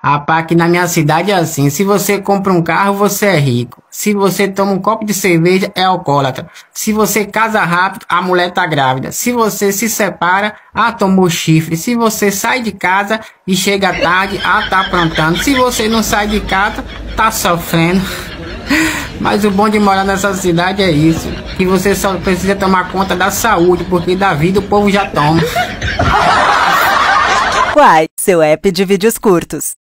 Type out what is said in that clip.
Rapaz, aqui na minha cidade é assim, se você compra um carro, você é rico. Se você toma um copo de cerveja, é alcoólatra. Se você casa rápido, a mulher tá grávida. Se você se separa, tomou chifre. Se você sai de casa e chega tarde, tá aprontando. Se você não sai de casa, tá sofrendo. Mas o bom de morar nessa cidade é isso, que você só precisa tomar conta da saúde, porque da vida o povo já toma. Quai, seu app de vídeos curtos.